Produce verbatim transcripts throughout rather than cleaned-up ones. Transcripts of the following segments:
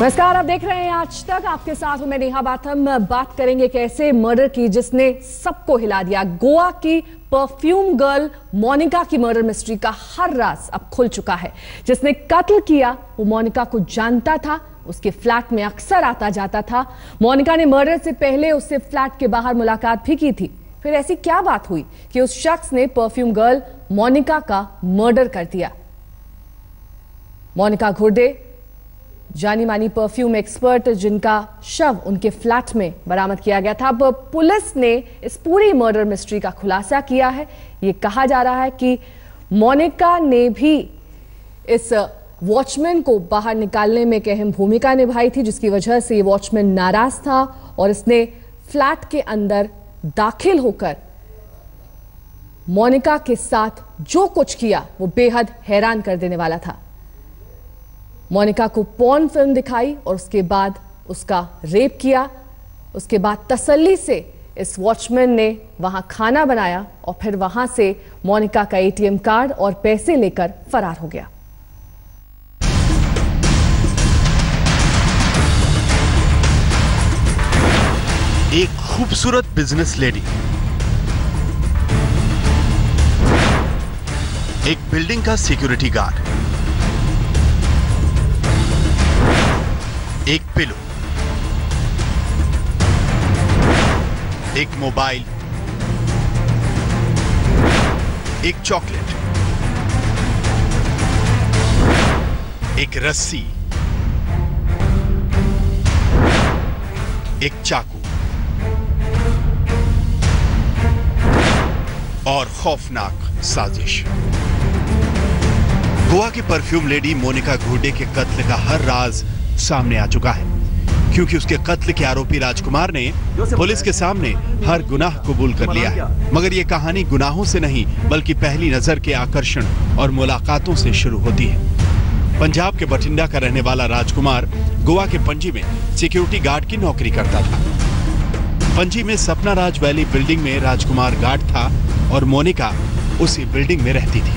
नमस्कार, आप देख रहे हैं आज तक। आपके साथ मैं नेहा बाथम। बात करेंगे कैसे मर्डर की जिसने सबको हिला दिया। गोवा की परफ्यूम गर्ल मोनिका की मर्डर मिस्ट्री का हर राज अब खुल चुका है। जिसने कत्ल किया वो मोनिका को जानता था, उसके फ्लैट में अक्सर आता जाता था। मोनिका ने मर्डर से पहले उससे फ्लैट के बाहर मुलाकात भी की थी। फिर ऐसी क्या बात हुई कि उस शख्स ने परफ्यूम गर्ल मोनिका का मर्डर कर दिया। मोनिका घुर्डे जानी मानी परफ्यूम एक्सपर्ट जिनका शव उनके फ्लैट में बरामद किया गया था। अब पुलिस ने इस पूरी मर्डर मिस्ट्री का खुलासा किया है। ये कहा जा रहा है कि मोनिका ने भी इस वॉचमैन को बाहर निकालने में एक अहम भूमिका निभाई थी, जिसकी वजह से ये वॉचमैन नाराज था और इसने फ्लैट के अंदर दाखिल होकर मोनिका के साथ जो कुछ किया वो बेहद हैरान कर देने वाला था। मोनिका को पॉर्न फिल्म दिखाई और उसके बाद उसका रेप किया। उसके बाद तसल्ली से इस वॉचमैन ने वहां खाना बनाया और फिर वहां से मोनिका का एटीएम कार्ड और पैसे लेकर फरार हो गया। एक खूबसूरत बिजनेस लेडी, एक बिल्डिंग का सिक्योरिटी गार्ड, एक पिलो, एक मोबाइल, एक चॉकलेट, एक रस्सी, एक चाकू और खौफनाक साजिश। गोवा की परफ्यूम लेडी मोनिका घुर्डे के कत्ल का हर राज सामने आ चुका है, क्योंकि उसके कत्ल के आरोपी राजकुमार ने पुलिस के सामने हर गुनाह कबूल कर लिया है। मगर यह कहानी गुनाहों से नहीं बल्कि पहली नजर के आकर्षण और मुलाकातों से शुरू होती है। पंजाब के बठिंडा का रहने वाला राजकुमार गोवा के पणजी में सिक्योरिटी गार्ड की नौकरी करता था। पणजी में सपना राज वैली बिल्डिंग में राजकुमार गार्ड था और मोनिका उसी बिल्डिंग में रहती थी।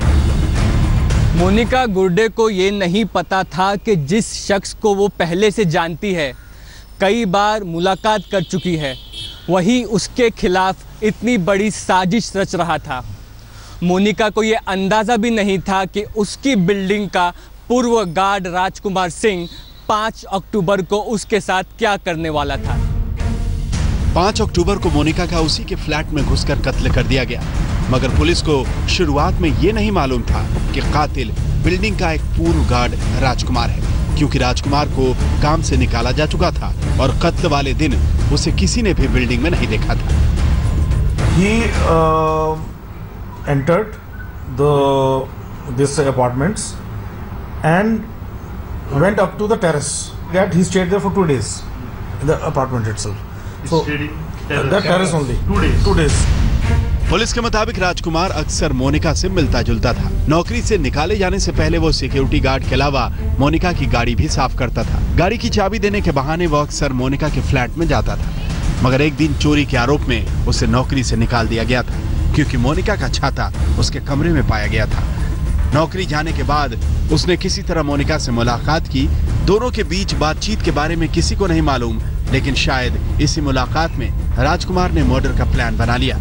मोनिका घुर्डे को ये नहीं पता था कि जिस शख्स को वो पहले से जानती है, कई बार मुलाकात कर चुकी है, वही उसके खिलाफ इतनी बड़ी साजिश रच रहा था। मोनिका को ये अंदाज़ा भी नहीं था कि उसकी बिल्डिंग का पूर्व गार्ड राजकुमार सिंह पाँच अक्टूबर को उसके साथ क्या करने वाला था। पाँच अक्टूबर को मोनिका का उसी के फ्लैट में घुसकर कत्ल कर दिया गया। मगर पुलिस को शुरुआत में यह नहीं मालूम था कि कातिल बिल्डिंग का एक पूर्व गार्ड राजकुमार है, क्योंकि राजकुमार को काम से निकाला जा चुका था और कत्ल वाले दिन उसे किसी ने भी बिल्डिंग में नहीं देखा था। He uh, entered the this apartments and went up to the terrace. That he stayed there for two days in the apartment itself. So that terrace only. Two days. Two days. Police के मुताबिक राजकुमार अक्सर मोनिका से मिलता जुलता था। नौकरी से निकाले जाने से पहले वो सिक्योरिटी गार्ड के अलावा मोनिका की गाड़ी भी साफ करता था। गाड़ी की चाबी देने के बहाने वो अक्सर मोनिका के फ्लैट में जाता था। मगर एक दिन चोरी के आरोप में उसे नौकरी से निकाल दिया गया था, क्योंकि मोनिका का छाता उसके कमरे में पाया गया था। नौकरी जाने के बाद उसने किसी तरह मोनिका से मुलाकात की। दोनों के बीच बातचीत के बारे में किसी को नहीं मालूम, लेकिन शायद इसी मुलाकात में राजकुमार ने मर्डर का प्लान बना लिया।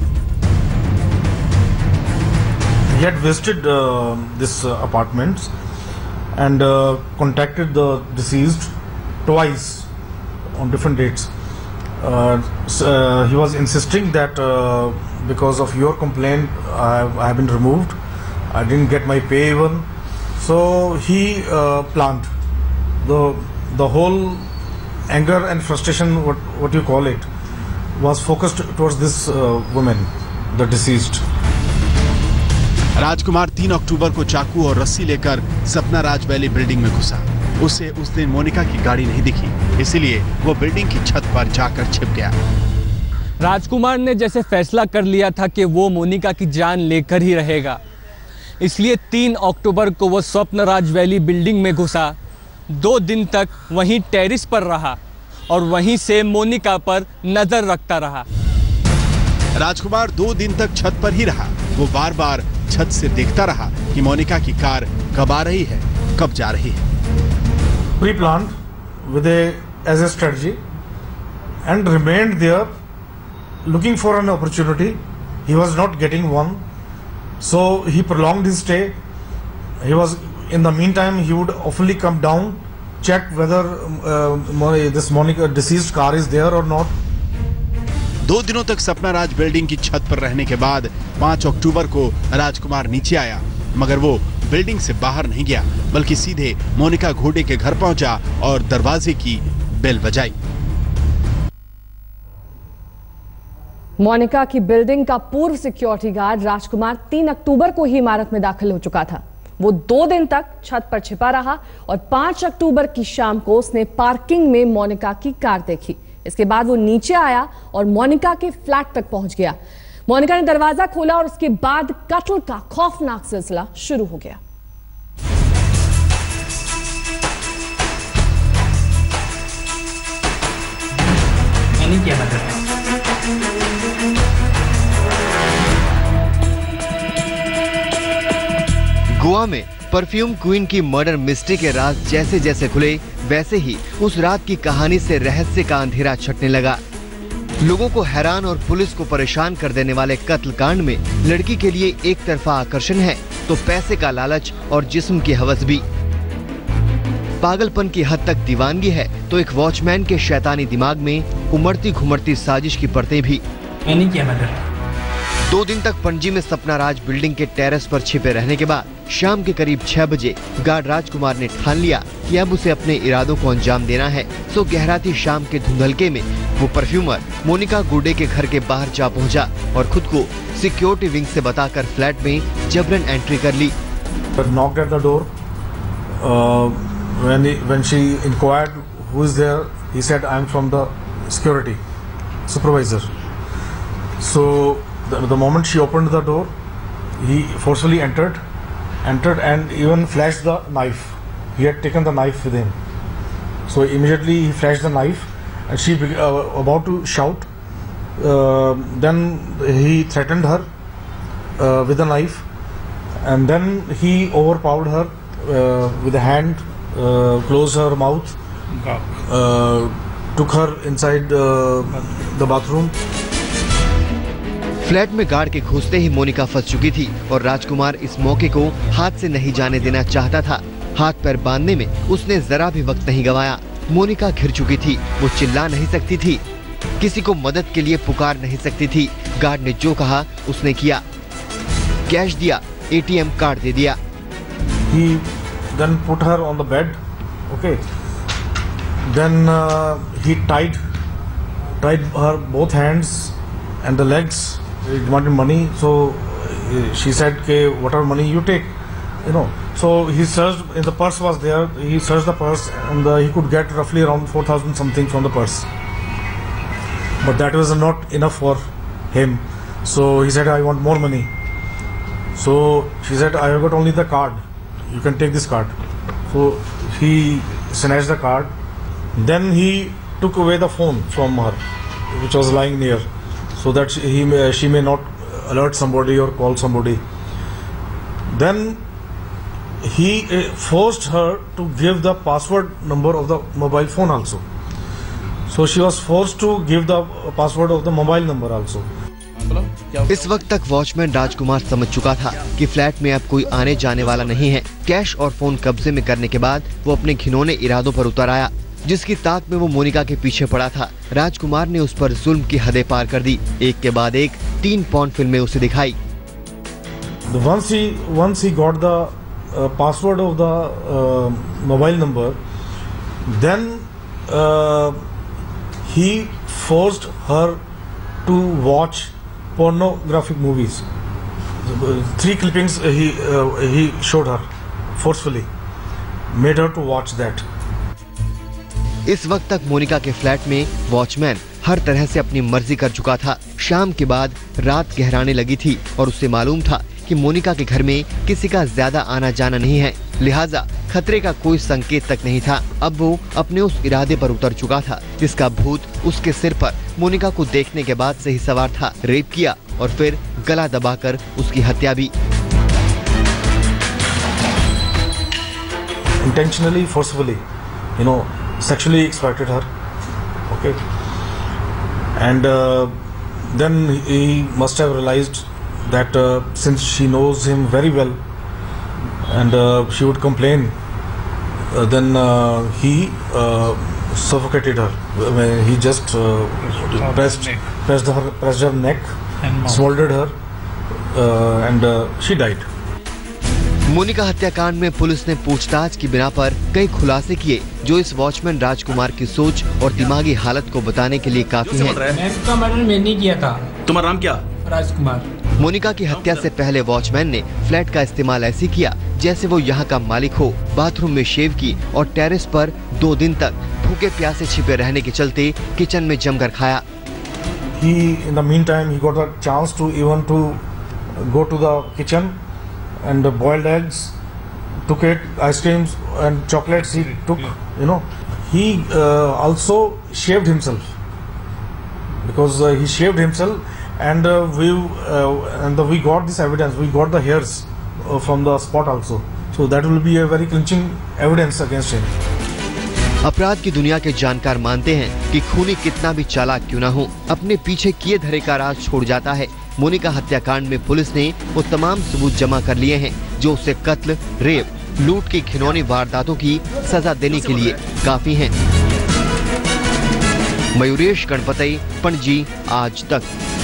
He had visited uh, this uh, apartments and uh, contacted the deceased twice on different dates. Uh, so, uh, he was insisting that uh, because of your complaint, I, I have been removed. I didn't get my pay even. So he uh, planned the the whole anger and frustration, what what you call it, was focused towards this uh, woman, the deceased. राजकुमार तीन अक्टूबर को चाकू और रस्सी लेकर सपना राज valley building में घुसा। उसे उस दिन मोनिका की गाड़ी नहीं दिखी, इसलिए वो बिल्डिंग की छत पर जाकर छिप गया। राजकुमार ने जैसे फैसला कर लिया था कि वो मोनिका की जान लेकर ही रहेगा, इसलिए तीन अक्टूबर को वो स्वप्न राज वैली बिल्डिंग में घुसा। दो दिन तक वहीं टेरिस पर रहा और वहीं से मोनिका पर नजर रखता रहा। राजकुमार दो दिन तक छत पर ही रहा। वो बार बार छत से देखता रहा कि मोनिका की कार कब आ रही है, कब जा रही है। Pre-planned, with a as a strategy and remained there looking for an opportunity. He was not getting one, so he prolonged his stay. He was in the meantime he would oftenly come down, check whether uh, this Monica deceased car is there or not. दो दिनों तक सपना राज building की छत पर रहने के बाद पाँच अक्टूबर को राजकुमार नीचे आया, मगर वो बिल्डिंग से बाहर नहीं गया, बल्कि सीधे मोनिका घोड़े के घर पहुंचा और दरवाजे की बेल बजाई। मोनिका की बिल्डिंग का पूर्व सिक्योरिटी गार्ड राजकुमार तीन अक्टूबर को ही इमारत में दाखिल हो चुका था। वो दो दिन तक छत पर छिपा रहा और पाँच अक्टूबर की शाम को उसने पार्किंग में मोनिका की कार देखी। इसके बाद वो नीचे आया और मोनिका के फ्लैट तक पहुंच गया। मोनिका ने दरवाजा खोला और उसके बाद कत्ल का खौफनाक सिलसिला शुरू हो गया। मैंने किया मर्डर। गोवा में परफ्यूम क्वीन की मर्डर मिस्ट्री के राज जैसे जैसे खुले, वैसे ही उस रात की कहानी से रहस्य का अंधेरा छटने लगा। लोगों को हैरान और पुलिस को परेशान कर देने वाले कत्ल कांड में लड़की के लिए एक तरफा आकर्षण है तो पैसे का लालच और जिस्म की हवस भी। पागलपन की हद तक दीवानगी है तो एक वॉचमैन के शैतानी दिमाग में उमड़ती घुमड़ती साजिश की परतें भी। मैंने किया मर्डर। दो दिन तक पणजी में सपना राज बिल्डिंग के टेरेस पर छिपे रहने के बाद शाम के करीब छह बजे गार्ड राजकुमार ने ठान लिया कि अब उसे अपने इरादों को अंजाम देना है। सो गहराती शाम के धुंधलके में वो परफ्यूमर मोनिका गुर्डे के घर के बाहर जा पहुंचा और खुद को सिक्योरिटी विंग से बताकर फ्लैट में जबरन एंट्री कर ली। Knocked at the door. Uh, when he, when she inquired who is there, he said, "I am from the security supervisor." So the, the moment she opened the door, he forcefully entered, entered and even flashed the knife. He had taken the knife with him. So immediately he flashed the knife, and she uh, about to shout. Uh, then he threatened her uh, with the knife, and then he overpowered her uh, with a hand, uh, closed her mouth, uh, took her inside uh, the bathroom. Flat में guard के घुसते ही मोनिका फंस चुकी थी और राजकुमार इस मौके को हाथ से नहीं जाने देना चाहता था। हाथ पैर बांधने में उसने जरा भी वक्त नहीं गंवाया। मोनिका घिर चुकी थी, वो चिल्ला नहीं सकती थी, किसी को मदद के लिए पुकार नहीं सकती थी। गार्ड ने जो कहा उसने किया, कैश दिया, एटीएम कार्ड दे दिया। He then put her on the bed, okay. Then uh, he tied, tied her both hands and the legs. He wanted money, so uh, she said, "Okay, whatever money you take, you know." So he searched. In the purse was there. He searched the purse, and uh, he could get roughly around four thousand something from the purse. But that was not enough for him. So he said, "I want more money." So she said, "I have got only the card. You can take this card." So he snatched the card. Then he took away the phone from her, which was lying near, so that she, he may, she may not alert somebody or call somebody. Then he uh, forced her to give the password number of the mobile phone also. So she was forced to give the password of the mobile number also. इस वक्त तक watchman राजकुमार समझ चुका था कि flat में अब कोई आने जाने वाला नहीं है। कैश और फोन कब्जे में करने के बाद वो अपने घिनौने इरादों पर उतर आया, जिसकी ताक में वो मोनिका के पीछे पड़ा था। राजकुमार ने उस पर जुल्म की हदें पार कर दी। एक के बाद एक तीन पॉर्न फिल्में उसे दिखाई। Once he once he got the uh, password of the uh, mobile number, then uh, he forced her to watch pornographic movies. Three clippings uh, he uh, he showed her forcefully, made her to watch that. इस वक्त तक मोनिका के flat में watchman हर तरह से अपनी मर्जी कर चुका था। शाम के बाद रात गहराने लगी थी और उससे मालूम था कि मोनिका के घर में किसी का ज्यादा आना जाना नहीं है, लिहाजा खतरे का कोई संकेत तक नहीं था। अब वो अपने उस इरादे पर उतर चुका था जिसका भूत उसके सिर पर मोनिका को देखने के बाद से ही सवार था। रेप किया और फिर गला दबाकर उसकी हत्या भी। Intentionally, forcefully, you know, sexually exploited her. Okay, and uh, then he must have realized that uh, since she knows him very well, and uh, she would complain, uh, then uh, he uh, suffocated her. When he just uh, pressed pressed her pressed her neck, smoldered her, uh, and uh, she died. Monika हत्याकांड में police ने पूछताछ की बिना पर कई खुलासे किए जो इस वॉचमैन राजकुमार की सोच और दिमागी हालत को बताने के लिए काफी हैं। मैंने मर्डर मैंने किया था। तुम्हारा नाम क्या? राजकुमार। मोनिका की हत्या से पहले वॉचमैन ने फ्लैट का इस्तेमाल ऐसे किया जैसे वो यहाँ का मालिक हो। बाथरूम में शेव की और टेरेस पर दो दिन तक भूखे प्यासे छिपे रहने के चलते किचन में जमकर खाया। He, in the meantime, he got a chance to even to go to the kitchen and the boiled eggs, took it, ice creams and chocolates he took, you know. He uh, also shaved himself because uh, he shaved himself, and uh, we uh, and the, we got this evidence. We got the hairs uh, from the spot also, so that will be a very clinching evidence against him. अपराध की दुनिया के जानकार मानते हैं कि खूनी कितना भी चालाक क्यों न हो, अपने पीछे किए धरे का राज छोड़ जाता है। मोनिका हत्याकांड में पुलिस ने वो तमाम सबूत जमा कर लिए हैं जो उसे कत्ल, रेप, लूट की घिनौनी वारदातों की सजा देने के लिए काफी हैं। मयूरेश गणपति, पणजी, आज तक।